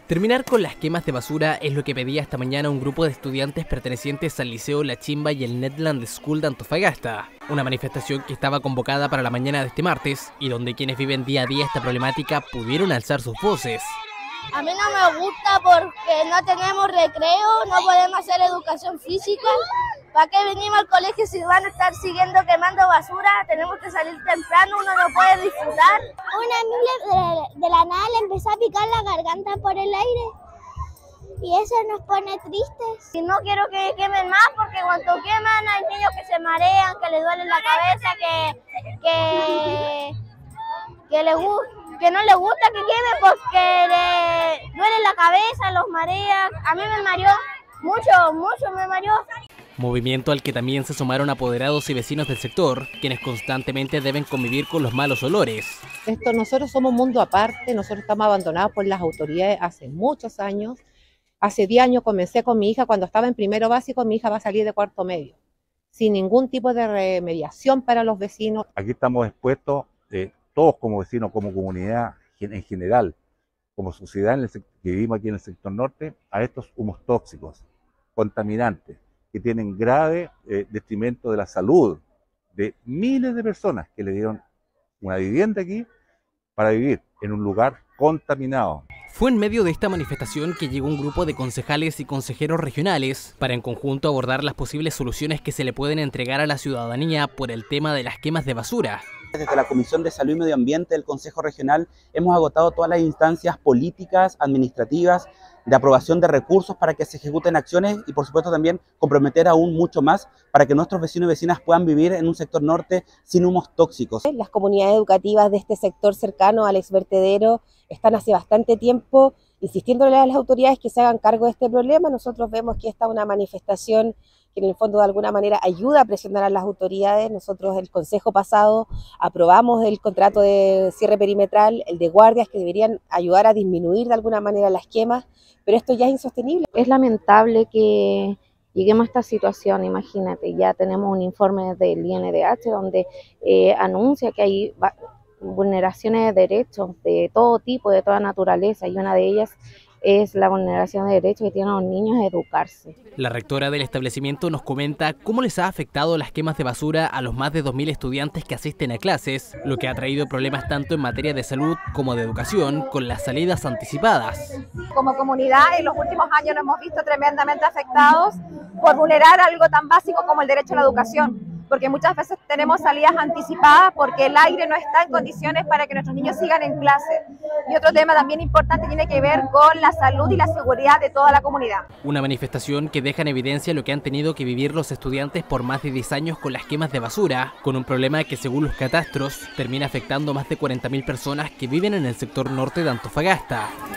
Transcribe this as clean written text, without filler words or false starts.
Terminar con las quemas de basura es lo que pedía esta mañana un grupo de estudiantes pertenecientes al Liceo La Chimba y el Netland School de Antofagasta. Una manifestación que estaba convocada para la mañana de este martes y donde quienes viven día a día esta problemática pudieron alzar sus voces. A mí no me gusta porque no tenemos recreo, no podemos hacer educación física. ¿Para qué venimos al colegio si van a estar siguiendo quemando basura? Tenemos que salir temprano, uno no puede disfrutar. Una amiga de la nada le empezó a picar la garganta por el aire y eso nos pone tristes. Y no quiero que quemen más porque cuando queman hay niños que se marean, que les duele la cabeza, que no les gusta que quemen porque les duele la cabeza, los marea. A mí me mareó, mucho me mareó. Movimiento al que también se sumaron apoderados y vecinos del sector, quienes constantemente deben convivir con los malos olores. Nosotros somos un mundo aparte, nosotros estamos abandonados por las autoridades hace muchos años. Hace 10 años comencé con mi hija, cuando estaba en primero básico, mi hija va a salir de cuarto medio, sin ningún tipo de remediación para los vecinos. Aquí estamos expuestos, todos como vecinos, como comunidad en general, como sociedad que vivimos aquí en el sector norte, a estos humos tóxicos, contaminantes, que tienen grave detrimento de la salud de miles de personas que le dieron una vivienda aquí para vivir en un lugar contaminado. Fue en medio de esta manifestación que llegó un grupo de concejales y consejeros regionales para en conjunto abordar las posibles soluciones que se le pueden entregar a la ciudadanía por el tema de las quemas de basura. Desde la Comisión de Salud y Medio Ambiente del Consejo Regional hemos agotado todas las instancias políticas, administrativas, de aprobación de recursos para que se ejecuten acciones y por supuesto también comprometer aún mucho más para que nuestros vecinos y vecinas puedan vivir en un sector norte sin humos tóxicos. Las comunidades educativas de este sector cercano al exvertedero están hace bastante tiempo insistiéndole a las autoridades que se hagan cargo de este problema. Nosotros vemos que esta es una manifestación que en el fondo de alguna manera ayuda a presionar a las autoridades. Nosotros el consejo pasado aprobamos el contrato de cierre perimetral, el de guardias que deberían ayudar a disminuir de alguna manera las quemas, pero esto ya es insostenible. Es lamentable que lleguemos a esta situación, imagínate, ya tenemos un informe del INDH donde anuncia que hay vulneraciones de derechos de todo tipo, de toda naturaleza, y una de ellas es la vulneración de derechos que tienen los niños a educarse. La rectora del establecimiento nos comenta cómo les ha afectado las quemas de basura a los más de 2.000 estudiantes que asisten a clases, lo que ha traído problemas tanto en materia de salud como de educación con las salidas anticipadas. Como comunidad en los últimos años nos hemos visto tremendamente afectados por vulnerar algo tan básico como el derecho a la educación, porque muchas veces tenemos salidas anticipadas porque el aire no está en condiciones para que nuestros niños sigan en clase. Y otro tema también importante tiene que ver con la salud y la seguridad de toda la comunidad. Una manifestación que deja en evidencia lo que han tenido que vivir los estudiantes por más de 10 años con las quemas de basura, con un problema que según los catastros termina afectando a más de 40.000 personas que viven en el sector norte de Antofagasta.